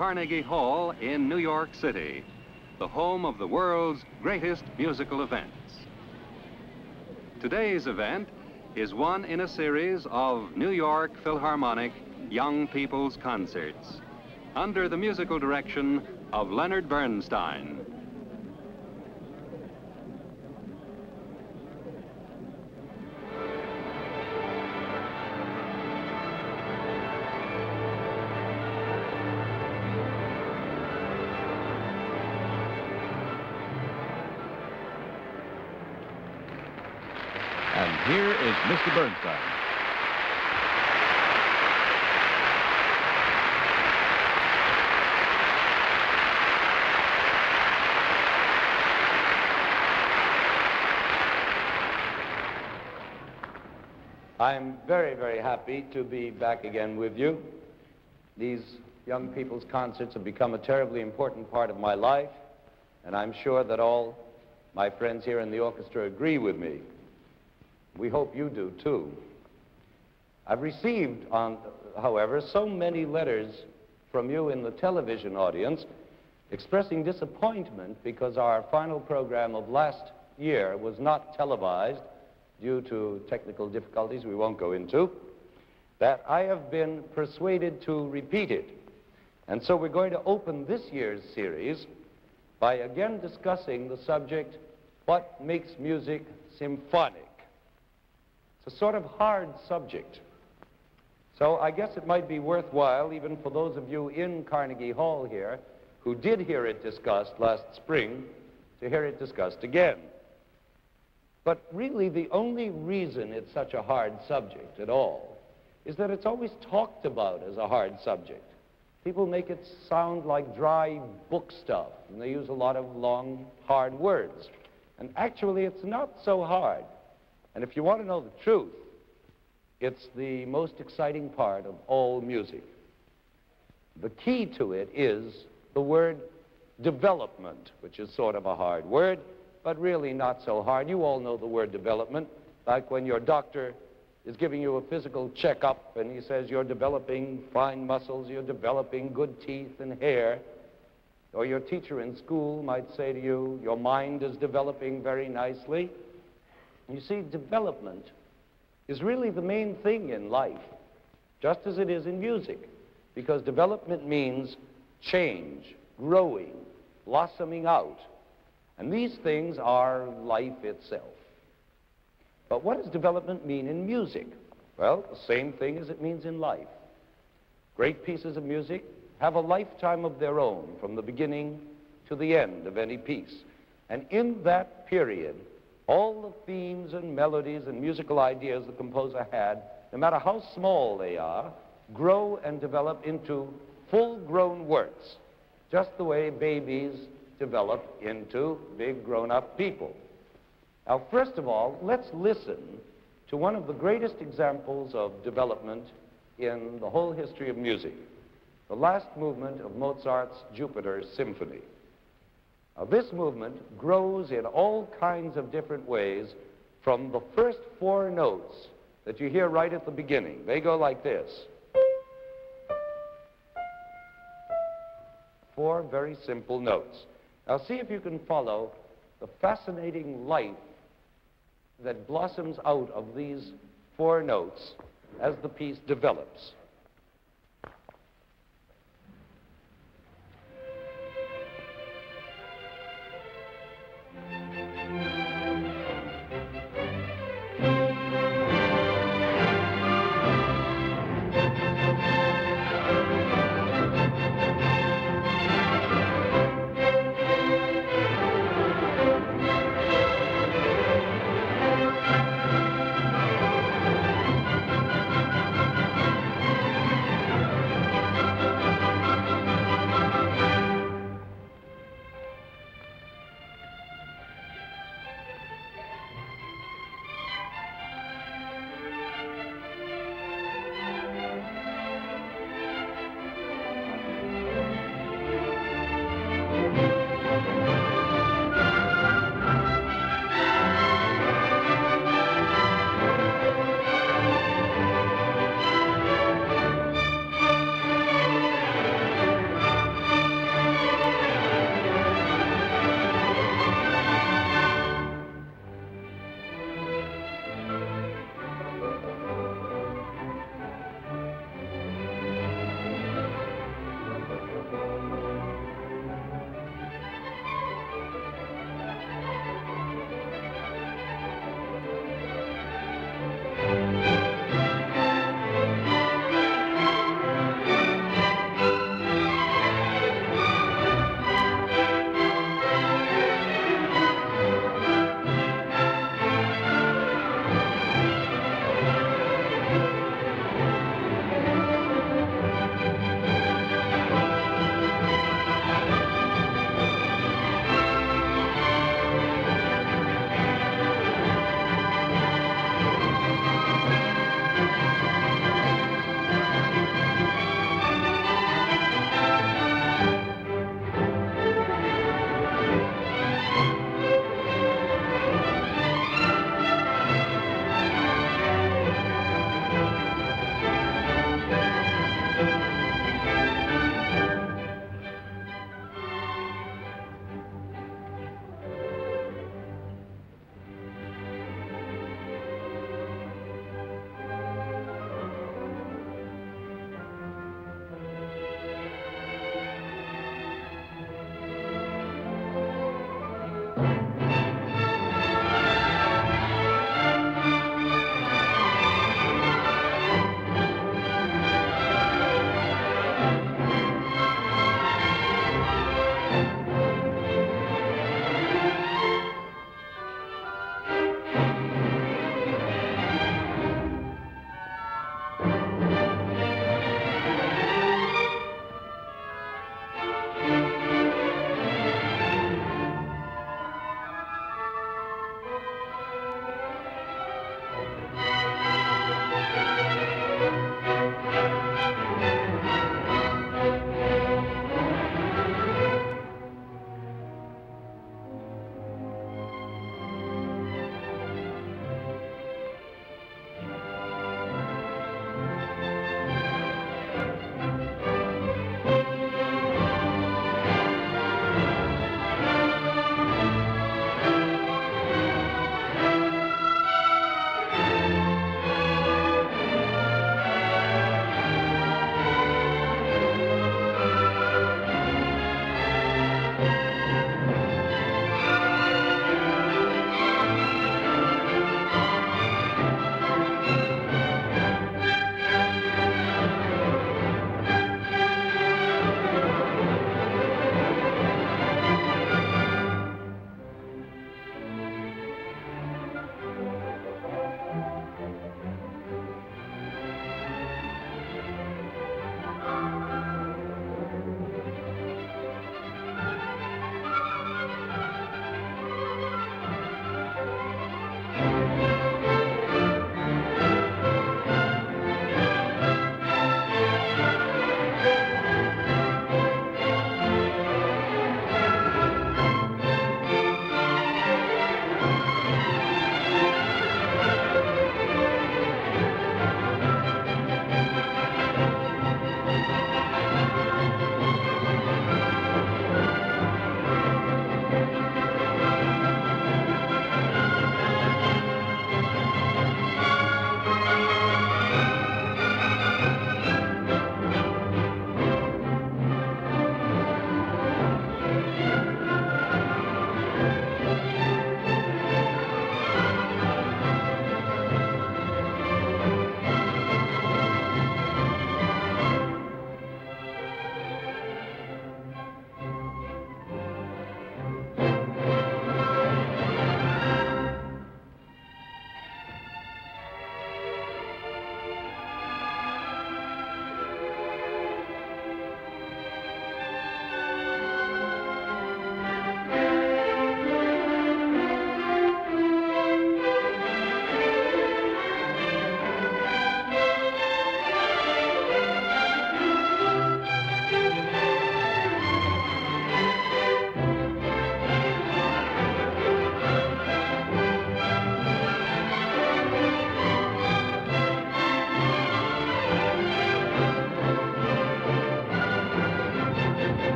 Carnegie Hall in New York City, the home of the world's greatest musical events. Today's event is one in a series of New York Philharmonic Young People's Concerts under the musical direction of Leonard Bernstein. And here is Mr. Bernstein. I'm very, very happy to be back again with you. These Young People's Concerts have become a terribly important part of my life, and I'm sure that all my friends here in the orchestra agree with me. We hope you do, too. I've received, however, so many letters from you in the television audience expressing disappointment because our final program of last year was not televised due to technical difficulties we won't go into, that I have been persuaded to repeat it. And so we're going to open this year's series by again discussing the subject, what makes music symphonic? It's a sort of hard subject. So I guess it might be worthwhile, even for those of you in Carnegie Hall here, who did hear it discussed last spring, to hear it discussed again. But really, the only reason it's such a hard subject at all is that it's always talked about as a hard subject. People make it sound like dry book stuff, and they use a lot of long, hard words. And actually, it's not so hard. And if you want to know the truth, it's the most exciting part of all music. The key to it is the word development, which is sort of a hard word, but really not so hard. You all know the word development, like when your doctor is giving you a physical checkup and he says you're developing fine muscles, you're developing good teeth and hair. Or your teacher in school might say to you, your mind is developing very nicely. You see, development is really the main thing in life, just as it is in music, because development means change, growing, blossoming out. And these things are life itself. But what does development mean in music? Well, the same thing as it means in life. Great pieces of music have a lifetime of their own from the beginning to the end of any piece. And in that period, all the themes and melodies and musical ideas the composer had, no matter how small they are, grow and develop into full-grown works, just the way babies develop into big grown-up people. Now, first of all, let's listen to one of the greatest examples of development in the whole history of music, the last movement of Mozart's Jupiter Symphony. Now, this movement grows in all kinds of different ways from the first four notes that you hear right at the beginning. They go like this. Four very simple notes. Now, see if you can follow the fascinating life that blossoms out of these four notes as the piece develops.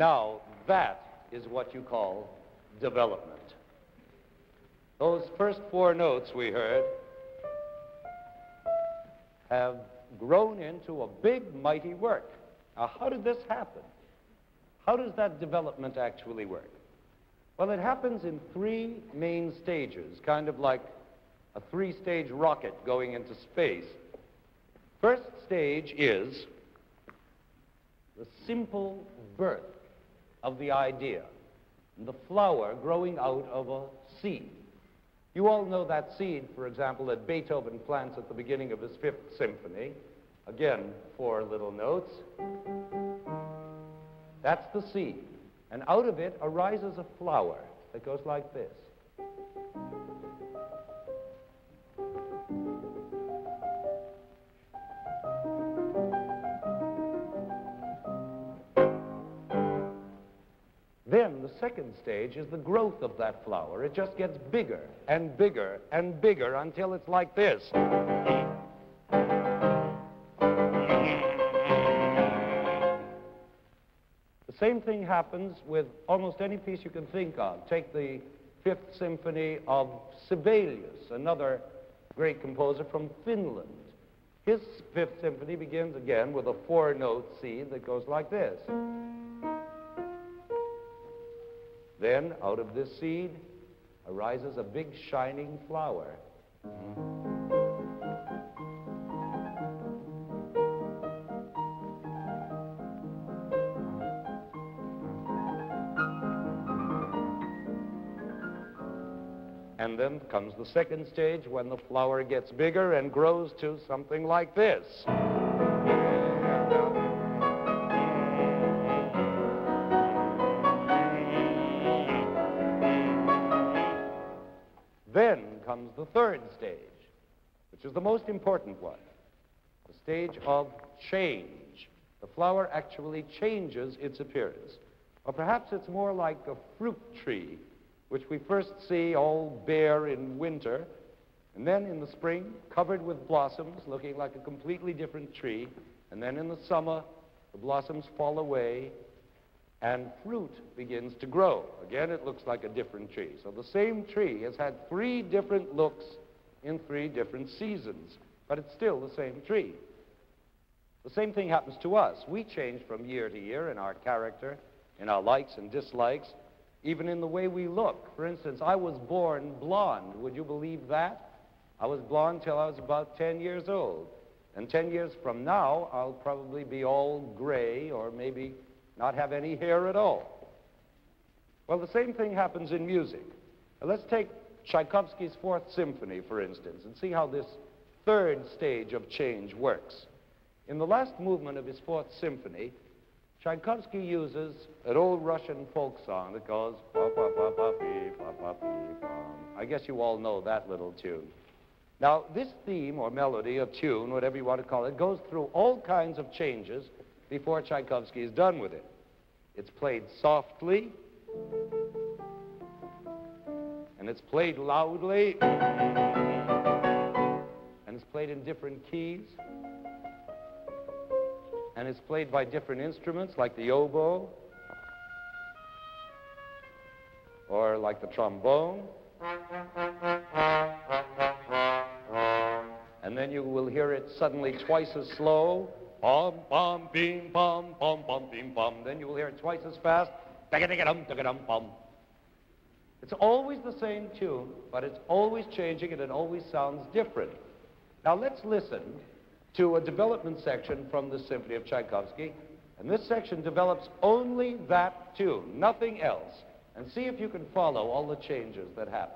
Now, that is what you call development. Those first four notes we heard have grown into a big, mighty work. Now, how did this happen? How does that development actually work? Well, it happens in three main stages, kind of like a three-stage rocket going into space. First stage is the simple birth of the idea, the flower growing out of a seed. You all know that seed, for example, that Beethoven plants at the beginning of his Fifth Symphony. Again, four little notes. That's the seed. And out of it arises a flower that goes like this. Then the second stage is the growth of that flower. It just gets bigger and bigger and bigger until it's like this. The same thing happens with almost any piece you can think of. Take the Fifth Symphony of Sibelius, another great composer from Finland. His Fifth Symphony begins again with a four-note seed that goes like this. Then, out of this seed, arises a big shining flower. And then comes the second stage when the flower gets bigger and grows to something like this. Then comes the third stage, which is the most important one, the stage of change. The flower actually changes its appearance. Or perhaps it's more like a fruit tree, which we first see all bare in winter, and then in the spring, covered with blossoms, looking like a completely different tree, and then in the summer, the blossoms fall away, and fruit begins to grow. Again, it looks like a different tree. So the same tree has had three different looks in three different seasons, but it's still the same tree. The same thing happens to us. We change from year to year in our character, in our likes and dislikes, even in the way we look. For instance, I was born blonde. Would you believe that? I was blonde till I was about 10 years old. And 10 years from now, I'll probably be all gray or maybe not have any hair at all. Well, the same thing happens in music. Now, let's take Tchaikovsky's Fourth Symphony, for instance, and see how this third stage of change works. In the last movement of his Fourth Symphony, Tchaikovsky uses an old Russian folk song that goes, pa pa pa pa pee, pa pa pee, pa. I guess you all know that little tune. Now, this theme or melody or tune, whatever you want to call it, goes through all kinds of changes before Tchaikovsky is done with it. It's played softly, and it's played loudly, and it's played in different keys, and it's played by different instruments like the oboe, or like the trombone. And then you will hear it suddenly twice as slow. Bum, bum, bim, bum, bum, bum, bim, bum. Then you will hear it twice as fast. Dum, bum. It's always the same tune, but it's always changing and it always sounds different. Now let's listen to a development section from the Symphony of Tchaikovsky. And this section develops only that tune, nothing else. And see if you can follow all the changes that happen.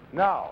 Now,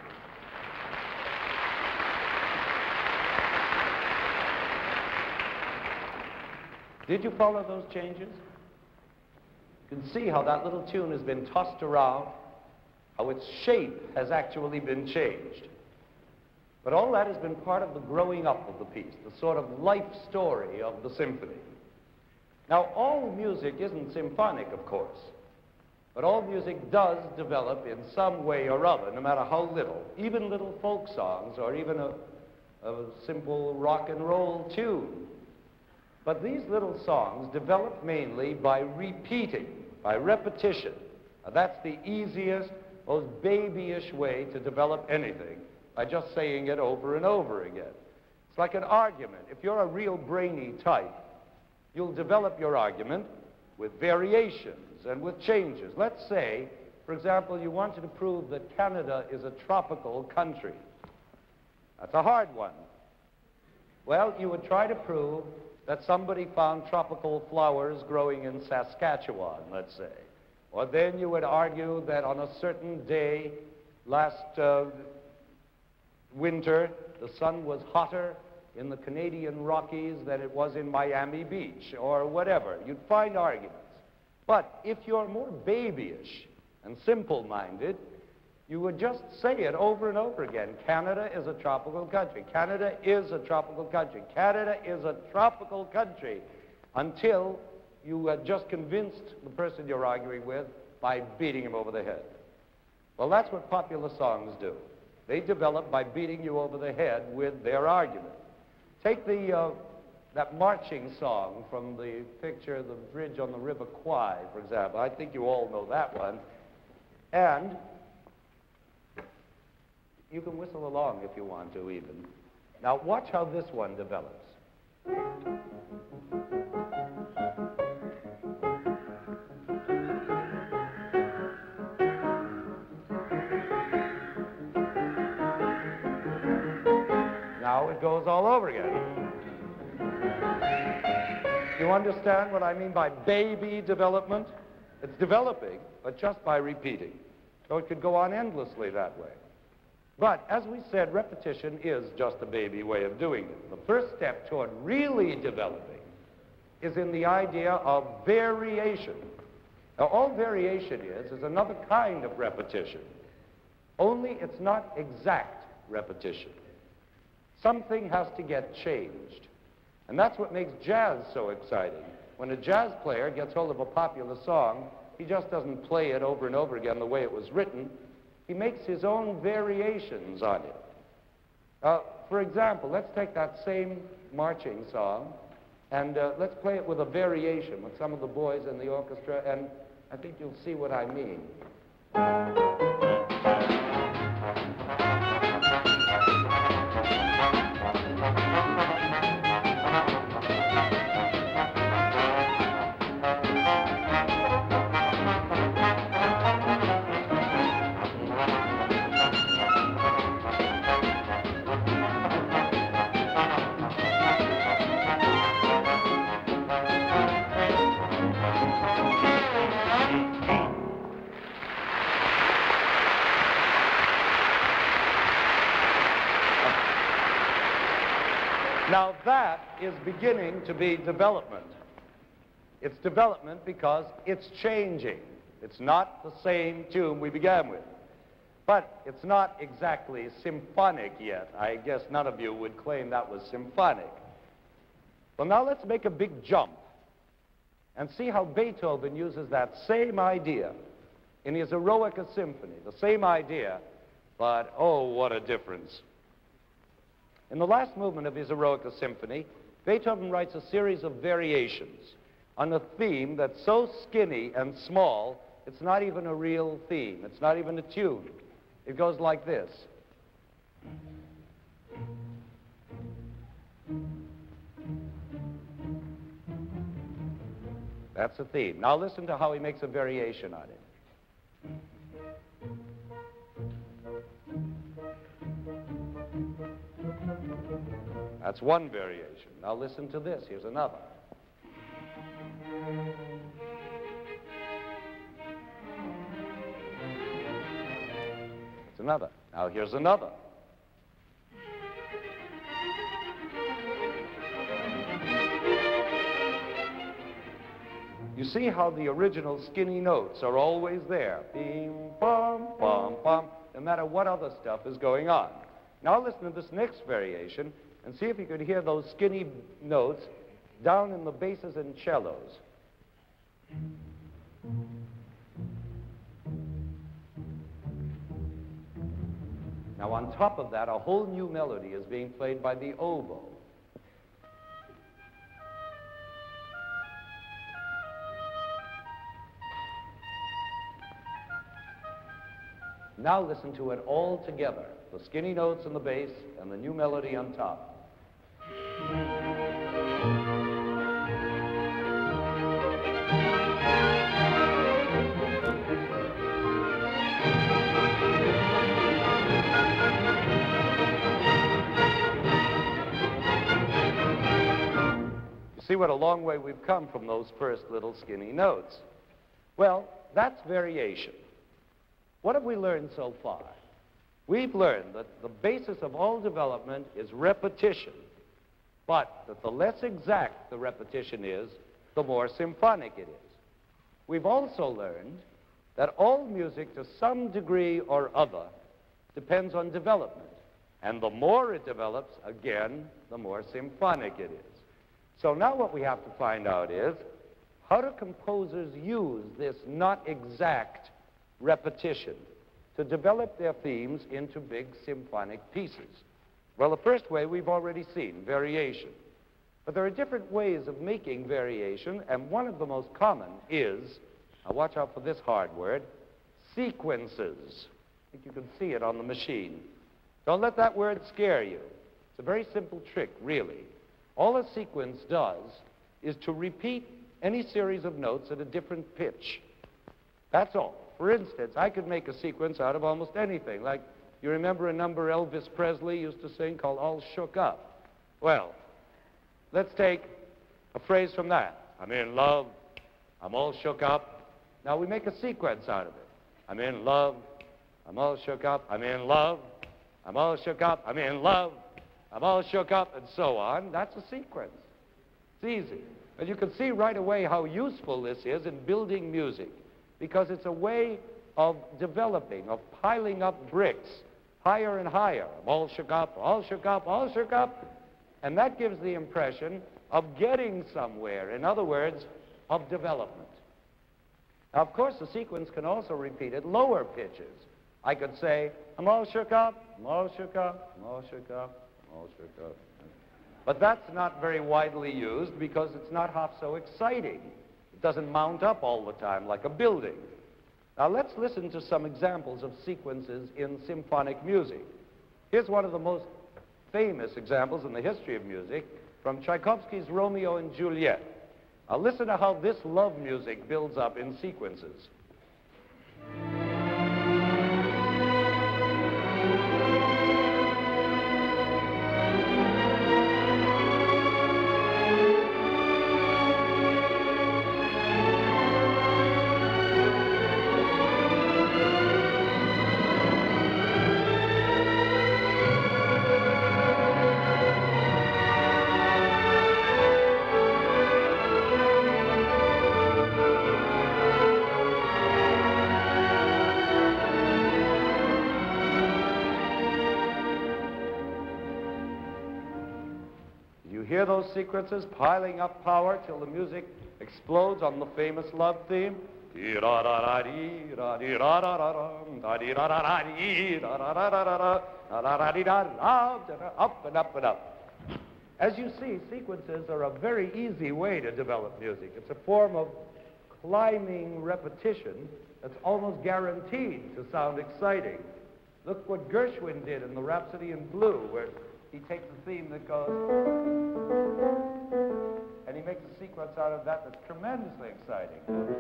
did you follow those changes? You can see how that little tune has been tossed around, how its shape has actually been changed. But all that has been part of the growing up of the piece, the sort of life story of the symphony. Now, all music isn't symphonic, of course, but all music does develop in some way or other, no matter how little. Even little folk songs, or even a simple rock and roll tune. But these little songs develop mainly by repeating, by repetition. Now, that's the easiest, most babyish way to develop anything, by just saying it over and over again. It's like an argument. If you're a real brainy type, you'll develop your argument with variations and with changes. Let's say, for example, you wanted to prove that Canada is a tropical country. That's a hard one. Well, you would try to prove that somebody found tropical flowers growing in Saskatchewan, let's say. Or then you would argue that on a certain day last winter, the sun was hotter in the Canadian Rockies than it was in Miami Beach, or whatever. You'd find arguments. But if you're more babyish and simple-minded, you would just say it over and over again. Canada is a tropical country. Canada is a tropical country. Canada is a tropical country, until you had just convinced the person you're arguing with by beating him over the head. Well, that's what popular songs do. They develop by beating you over the head with their argument. Take that marching song from the picture, The Bridge on the River Kwai, for example. I think you all know that one. And you can whistle along if you want to, even. Now, watch how this one develops. Now it goes all over again. You understand what I mean by baby development? It's developing, but just by repeating. So it could go on endlessly that way. But, as we said, repetition is just a baby way of doing it. The first step toward really developing is in the idea of variation. Now, all variation is another kind of repetition. Only it's not exact repetition. Something has to get changed. And that's what makes jazz so exciting. When a jazz player gets hold of a popular song, he just doesn't play it over and over again the way it was written. He makes his own variations on it. For example, let's take that same marching song, and let's play it with a variation with some of the boys in the orchestra, and I think you'll see what I mean. Now that is beginning to be development. It's development because it's changing. It's not the same tune we began with. But it's not exactly symphonic yet. I guess none of you would claim that was symphonic. Well, now let's make a big jump and see how Beethoven uses that same idea in his Eroica Symphony. The same idea, but oh, what a difference. In the last movement of his Eroica Symphony, Beethoven writes a series of variations on a theme that's so skinny and small, it's not even a real theme. It's not even a tune. It goes like this. That's the theme. Now listen to how he makes a variation on it. That's one variation. Now listen to this. Here's another. It's another. Now here's another. You see how the original skinny notes are always there. Bim, bum, bum, bum, no matter what other stuff is going on. Now listen to this next variation and see if you could hear those skinny notes down in the basses and cellos. Now on top of that, a whole new melody is being played by the oboe. Now listen to it all together, the skinny notes in the bass and the new melody on top. You see what a long way we've come from those first little skinny notes. Well, that's variation. What have we learned so far? We've learned that the basis of all development is repetition, but that the less exact the repetition is, the more symphonic it is. We've also learned that all music, to some degree or other, depends on development. And the more it develops, again, the more symphonic it is. So now what we have to find out is, how do composers use this not exact repetition to develop their themes into big symphonic pieces? Well, the first way we've already seen, variation. But there are different ways of making variation, and one of the most common is, now watch out for this hard word, sequences. I think you can see it on the machine. Don't let that word scare you. It's a very simple trick, really. All a sequence does is to repeat any series of notes at a different pitch. That's all. For instance, I could make a sequence out of almost anything. Like, you remember a number Elvis Presley used to sing called All Shook Up? Well, let's take a phrase from that. I'm in love, I'm all shook up. Now we make a sequence out of it. I'm in love, I'm all shook up, I'm in love, I'm all shook up, I'm in love, I'm all shook up, and so on. That's a sequence. It's easy. And you can see right away how useful this is in building music, because it's a way of developing, of piling up bricks higher and higher. I'm all shook up, all shook up, all shook up. And that gives the impression of getting somewhere. In other words, of development. Now, of course, the sequence can also repeat at lower pitches. I could say, I'm all shook up, I'm all shook up, I'm all shook up, I'm all shook up. But that's not very widely used because it's not half so exciting. It doesn't mount up all the time like a building. Now let's listen to some examples of sequences in symphonic music. Here's one of the most famous examples in the history of music from Tchaikovsky's Romeo and Juliet. Now listen to how this love music builds up in sequences. Hear those sequences piling up power till the music explodes on the famous love theme? Up and up and up. As you see, sequences are a very easy way to develop music. It's a form of climbing repetition that's almost guaranteed to sound exciting. Look what Gershwin did in the Rhapsody in Blue, where he takes a theme that goes, and he makes a sequence out of that that's tremendously exciting.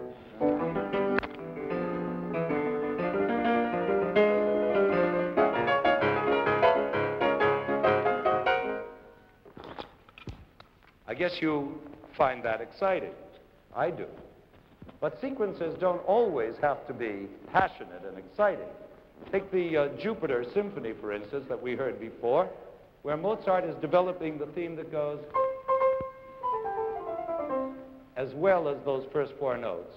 I guess you find that exciting. I do. But sequences don't always have to be passionate and exciting. Take the Jupiter Symphony, for instance, that we heard before, where Mozart is developing the theme that goes as well as those first four notes,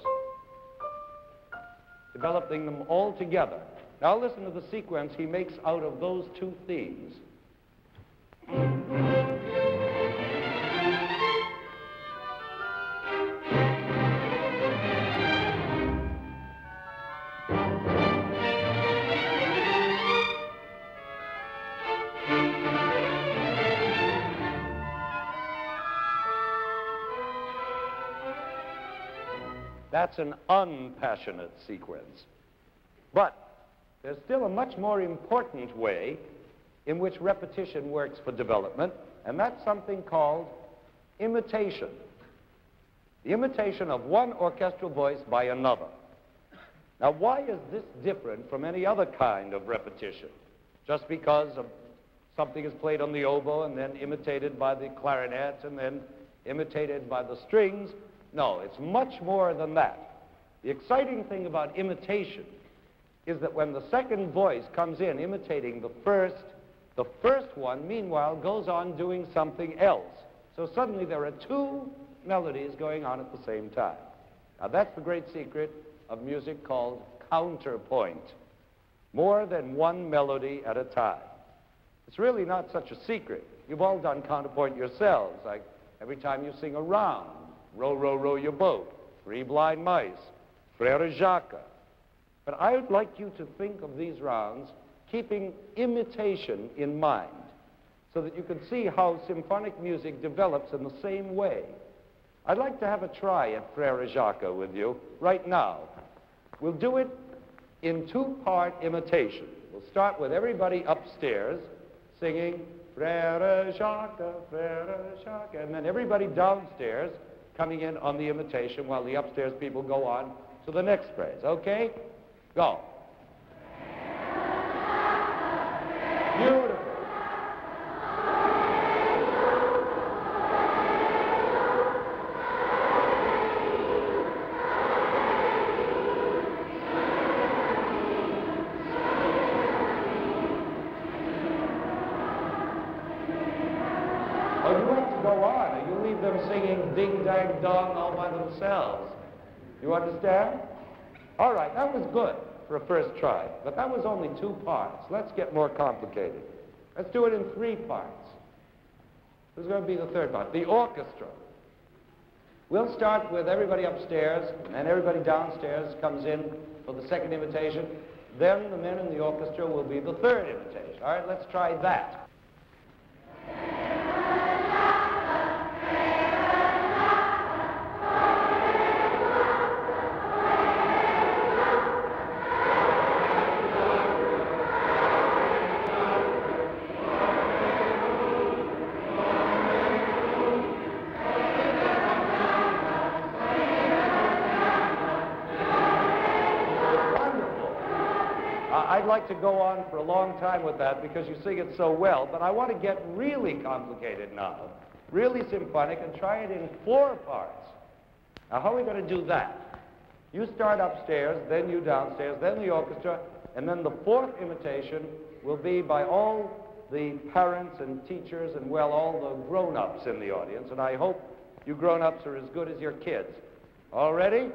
developing them all together. Now listen to the sequence he makes out of those two themes. That's an unpassionate sequence. But there's still a much more important way in which repetition works for development, and that's something called imitation. The imitation of one orchestral voice by another. Now, why is this different from any other kind of repetition? Just because something is played on the oboe and then imitated by the clarinet and then imitated by the strings? No, it's much more than that. The exciting thing about imitation is that when the second voice comes in imitating the first one, meanwhile, goes on doing something else. So suddenly there are two melodies going on at the same time. Now that's the great secret of music called counterpoint. More than one melody at a time. It's really not such a secret. You've all done counterpoint yourselves, like every time you sing a round. Row, row, row your boat, Three Blind Mice, Frère Jacques. But I would like you to think of these rounds keeping imitation in mind so that you can see how symphonic music develops in the same way. I'd like to have a try at Frère Jacques with you right now. We'll do it in two-part imitation. We'll start with everybody upstairs singing Frère Jacques, and then everybody downstairs coming in on the imitation while the upstairs people go on to the next phrase. Okay? Go. Beautiful. Singing ding-dang-dong all by themselves. You understand? All right, that was good for a first try, but that was only two parts. Let's get more complicated. Let's do it in three parts. This is going to be the third part, the orchestra. We'll start with everybody upstairs, and everybody downstairs comes in for the second imitation. Then the men in the orchestra will be the third imitation. All right, let's try that. I'd like to go on for a long time with that because you sing it so well, but I want to get really complicated now, really symphonic, and try it in four parts. Now, how are we going to do that? You start upstairs, then you downstairs, then the orchestra, and then the fourth imitation will be by all the parents and teachers and, well, all the grown-ups in the audience, and I hope you grown-ups are as good as your kids. All ready?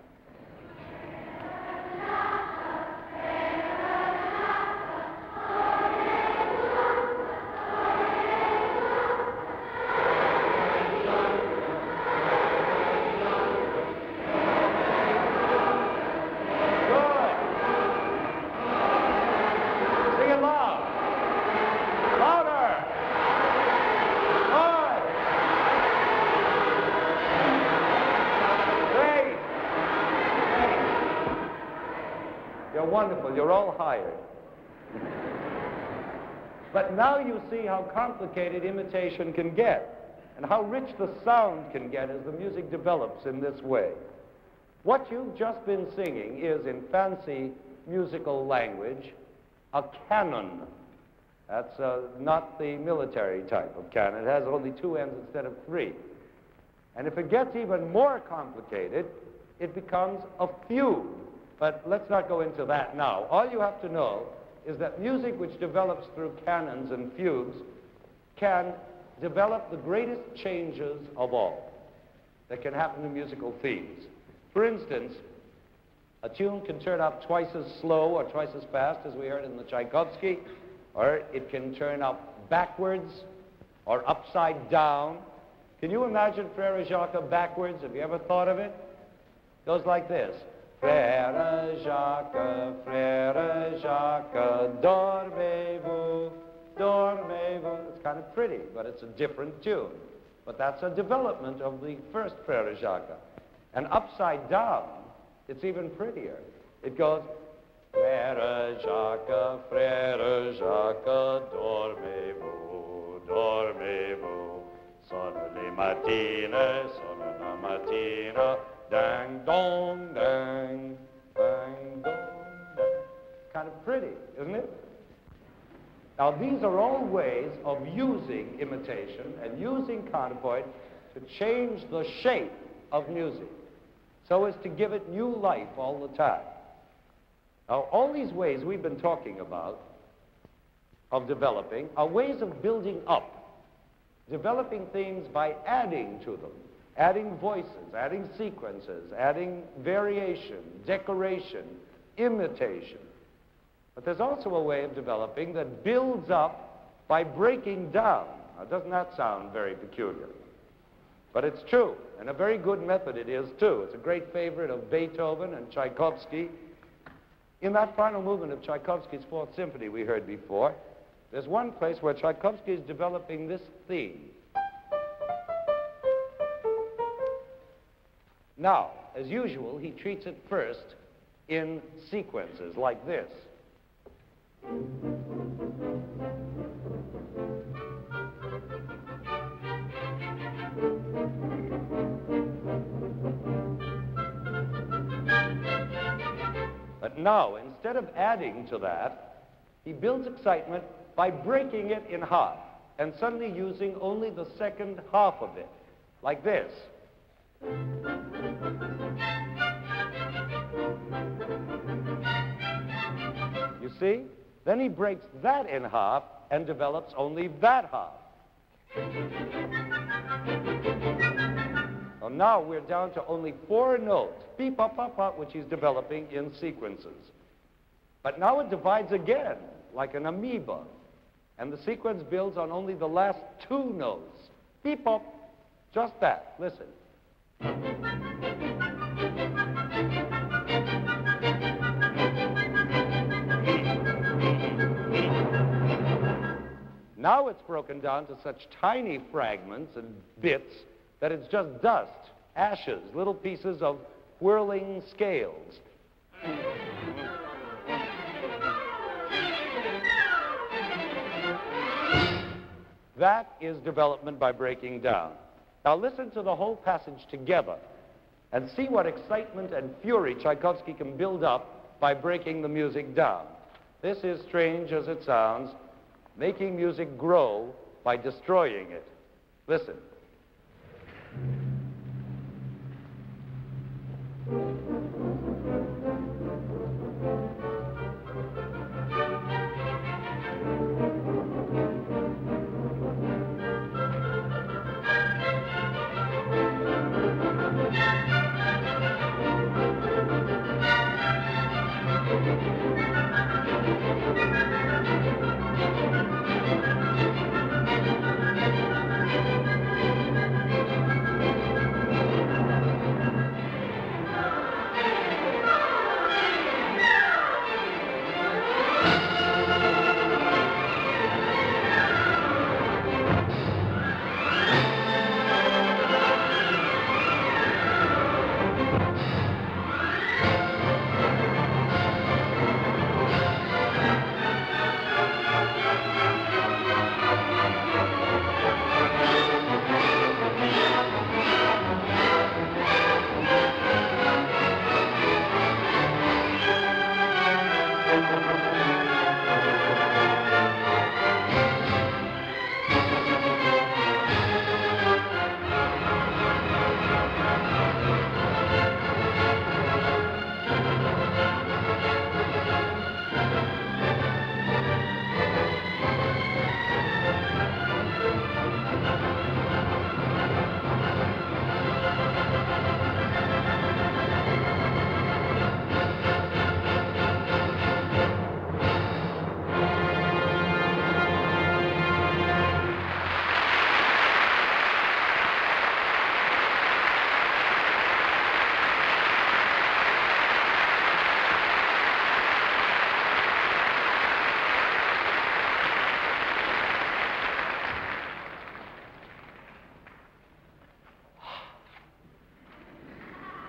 Wonderful, you're all hired. But now you see how complicated imitation can get and how rich the sound can get as the music develops in this way. What you've just been singing is, in fancy musical language, a canon. That's not the military type of canon. It has only two ends instead of three. And if it gets even more complicated, it becomes a fugue. But let's not go into that now. All you have to know is that music which develops through canons and fugues can develop the greatest changes of all that can happen to musical themes. For instance, a tune can turn up twice as slow or twice as fast as we heard in the Tchaikovsky, or it can turn up backwards or upside down. Can you imagine Frère Jacques backwards? Have you ever thought of it? It goes like this. Frère Jacques, dormez-vous, dormez-vous. It's kind of pretty, but it's a different tune. But that's a development of the first Frère Jacques. And upside down, it's even prettier. It goes, Frère Jacques, dormez-vous, dormez-vous. Sonne les matines, sonne la mattina, dang dong, dang, dang dong, dang. Kind of pretty, isn't it? Now, these are all ways of using imitation and using counterpoint to change the shape of music so as to give it new life all the time. Now, all these ways we've been talking about of developing are ways of building up, developing things by adding to them, adding voices, adding sequences, adding variation, decoration, imitation. But there's also a way of developing that builds up by breaking down. Now, doesn't that sound very peculiar? But it's true, and a very good method it is, too. It's a great favorite of Beethoven and Tchaikovsky. In that final movement of Tchaikovsky's Fourth Symphony we heard before, there's one place where Tchaikovsky is developing this theme. Now, as usual, he treats it first in sequences like this. But now, instead of adding to that, he builds excitement by breaking it in half and suddenly using only the second half of it, like this. You see? Then he breaks that in half and develops only that half. Well, now we're down to only 4 notes, beep, pop, pop, pop, which he's developing in sequences. But now it divides again, like an amoeba, and the sequence builds on only the last 2 notes. Beep, pop, just that. Listen. Now it's broken down to such tiny fragments and bits that it's just dust, ashes, little pieces of whirling scales. That is development by breaking down. Now listen to the whole passage together and see what excitement and fury Tchaikovsky can build up by breaking the music down. This is, strange as it sounds, making music grow by destroying it. Listen.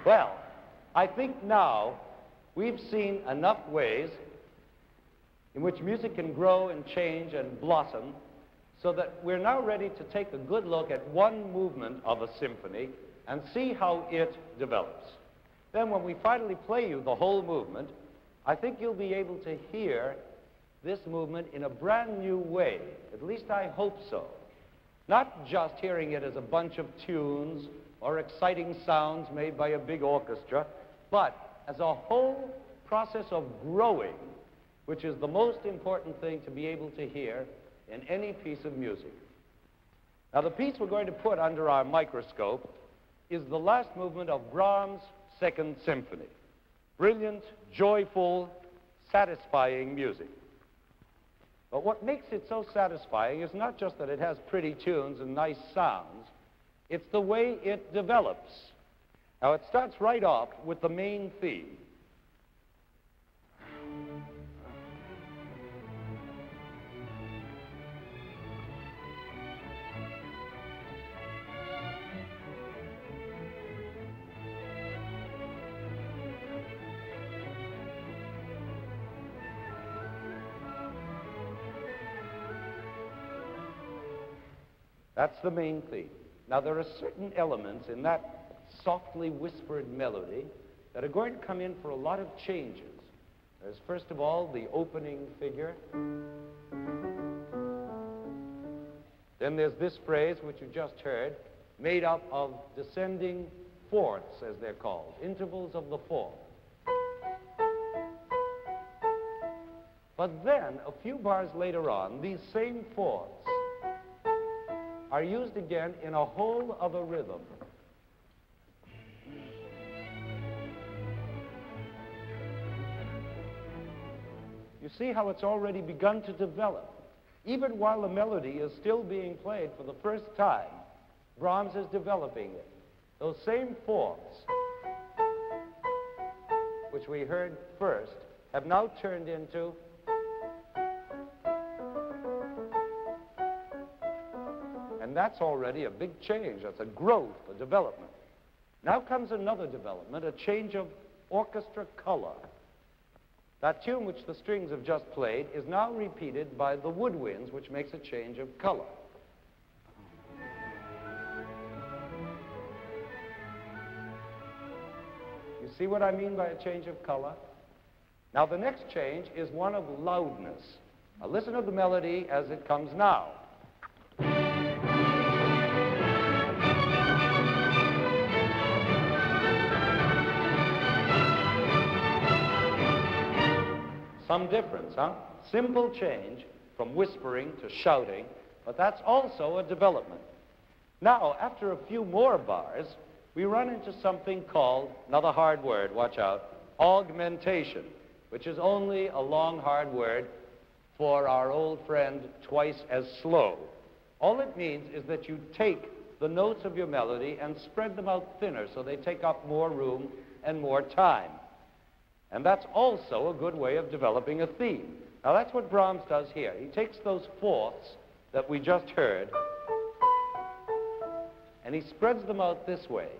Well, I think now we've seen enough ways in which music can grow and change and blossom so that we're now ready to take a good look at one movement of a symphony and see how it develops. Then when we finally play you the whole movement, I think you'll be able to hear this movement in a brand new way. At least I hope so. Not just hearing it as a bunch of tunes or exciting sounds made by a big orchestra, but as a whole process of growing, which is the most important thing to be able to hear in any piece of music. Now, the piece we're going to put under our microscope is the last movement of Brahms' Second Symphony. Brilliant, joyful, satisfying music. But what makes it so satisfying is not just that it has pretty tunes and nice sounds, it's the way it develops. Now, it starts right off with the main theme. That's the main theme. Now, there are certain elements in that softly whispered melody that are going to come in for a lot of changes. There's, first of all, the opening figure. Then there's this phrase, which you just heard, made up of descending fourths, as they're called, intervals of the fourth. But then, a few bars later on, these same fourths are used again in a whole other rhythm. You see how it's already begun to develop. Even while the melody is still being played for the first time, Brahms is developing it. Those same fourths, which we heard first, have now turned into and that's already a big change. That's a growth, a development. Now comes another development, a change of orchestra color. That tune which the strings have just played is now repeated by the woodwinds, which makes a change of color. You see what I mean by a change of color? Now the next change is one of loudness. Now listen to the melody as it comes now. Some difference, huh? Simple change from whispering to shouting, but that's also a development. Now, after a few more bars, we run into something called, another hard word, watch out, augmentation, which is only a long, hard word for our old friend twice as slow. All it means is that you take the notes of your melody and spread them out thinner so they take up more room and more time. And that's also a good way of developing a theme. Now, that's what Brahms does here. He takes those fourths that we just heard, and he spreads them out this way.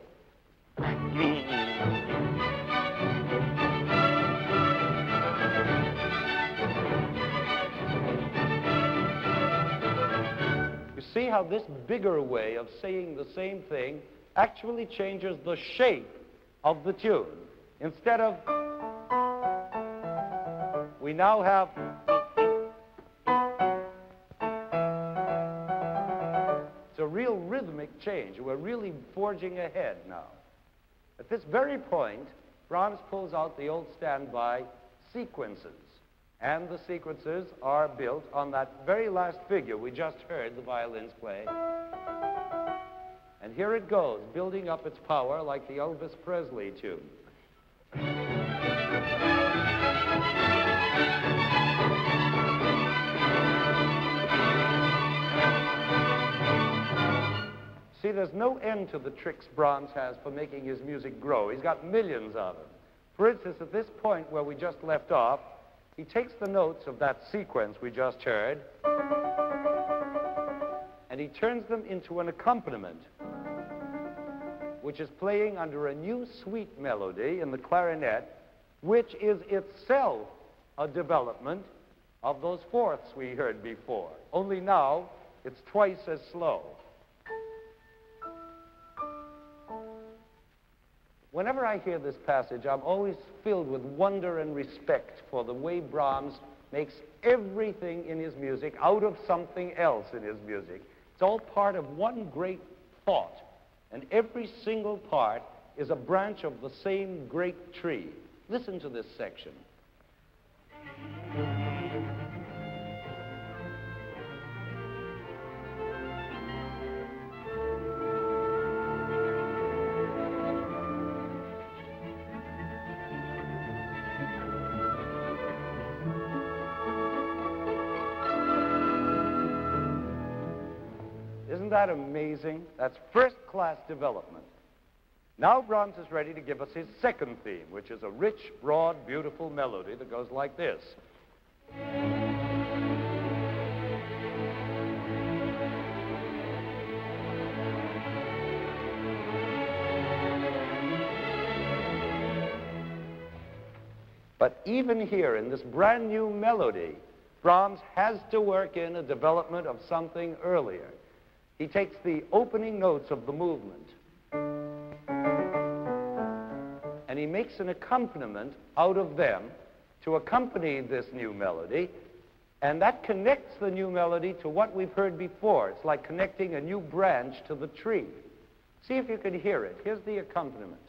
You see how this bigger way of saying the same thing actually changes the shape of the tune. Instead of we now have it's a real rhythmic change. We're really forging ahead now. At this very point, Brahms pulls out the old standby sequences. And the sequences are built on that very last figure we just heard the violins play. And here it goes, building up its power like the Elvis Presley tune. See, there's no end to the tricks Brahms has for making his music grow. He's got millions of them. For instance, at this point where we just left off, he takes the notes of that sequence we just heard, and he turns them into an accompaniment which is playing under a new sweet melody in the clarinet, which is itself a development of those fourths we heard before. Only now, it's twice as slow. Whenever I hear this passage, I'm always filled with wonder and respect for the way Brahms makes everything in his music out of something else in his music. It's all part of one great thought, and every single part is a branch of the same great tree. Listen to this section. Isn't that amazing? That's first-class development. Now Brahms is ready to give us his second theme, which is a rich, broad, beautiful melody that goes like this. But even here, in this brand new melody, Brahms has to work in a development of something earlier. He takes the opening notes of the movement and he makes an accompaniment out of them to accompany this new melody, and that connects the new melody to what we've heard before. It's like connecting a new branch to the tree. See if you can hear it. Here's the accompaniment.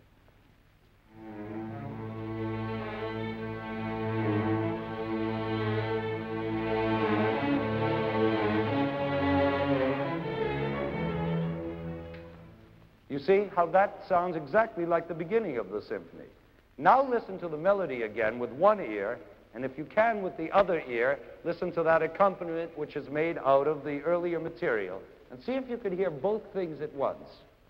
You see how that sounds exactly like the beginning of the symphony. Now listen to the melody again with one ear, and if you can with the other ear, listen to that accompaniment which is made out of the earlier material, and see if you can hear both things at once.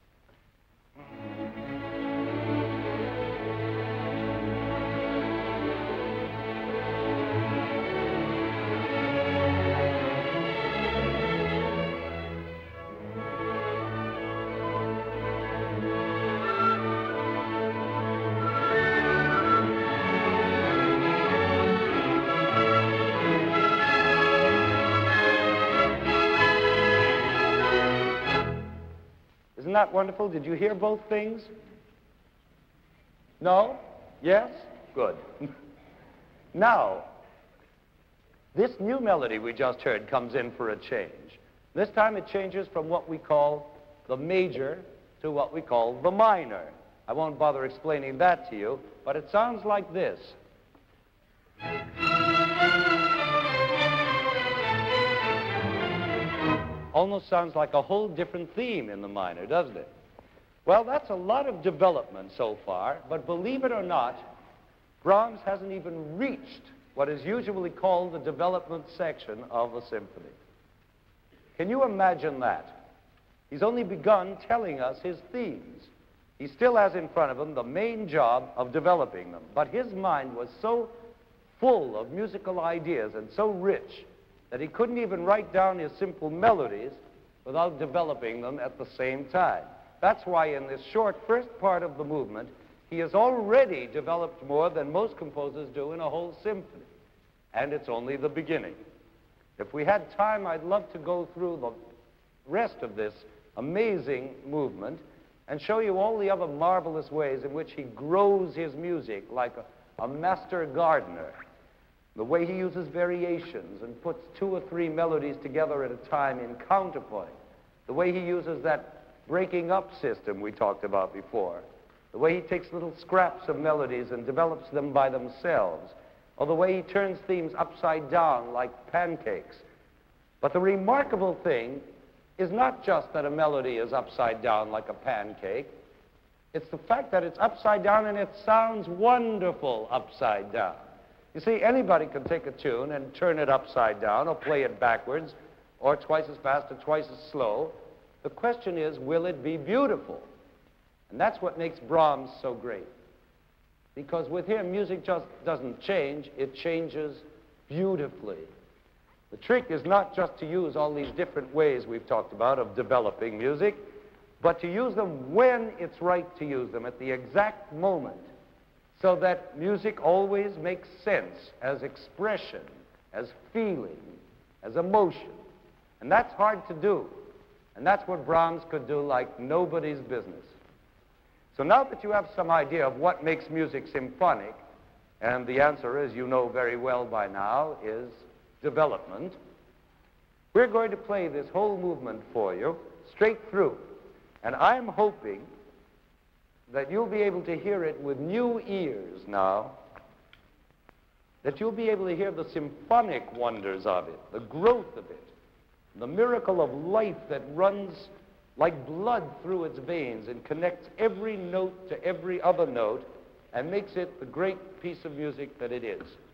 Isn't that wonderful? Did you hear both things? No? Yes? Good. Now, this new melody we just heard comes in for a change. This time it changes from what we call the major to what we call the minor. I won't bother explaining that to you, but it sounds like this. Almost sounds like a whole different theme in the minor, doesn't it? Well, that's a lot of development so far, but believe it or not, Brahms hasn't even reached what is usually called the development section of a symphony. Can you imagine that? He's only begun telling us his themes. He still has in front of him the main job of developing them, but his mind was so full of musical ideas and so rich that he couldn't even write down his simple melodies without developing them at the same time. That's why in this short first part of the movement, he has already developed more than most composers do in a whole symphony. And it's only the beginning. If we had time, I'd love to go through the rest of this amazing movement and show you all the other marvelous ways in which he grows his music like a master gardener. The way he uses variations and puts 2 or 3 melodies together at a time in counterpoint. The way he uses that breaking up system we talked about before. The way he takes little scraps of melodies and develops them by themselves. Or the way he turns themes upside down like pancakes. But the remarkable thing is not just that a melody is upside down like a pancake. It's the fact that it's upside down and it sounds wonderful upside down. You see, anybody can take a tune and turn it upside down or play it backwards or twice as fast or twice as slow. The question is, will it be beautiful? And that's what makes Brahms so great. Because with him, music just doesn't change, it changes beautifully. The trick is not just to use all these different ways we've talked about of developing music, but to use them when it's right to use them, at the exact moment, so that music always makes sense as expression, as feeling, as emotion. And that's hard to do. And that's what Brahms could do like nobody's business. So now that you have some idea of what makes music symphonic, and the answer is, you know very well by now, is development, we're going to play this whole movement for you straight through. And I'm hoping that you'll be able to hear it with new ears now, that you'll be able to hear the symphonic wonders of it, the growth of it, the miracle of life that runs like blood through its veins and connects every note to every other note and makes it the great piece of music that it is.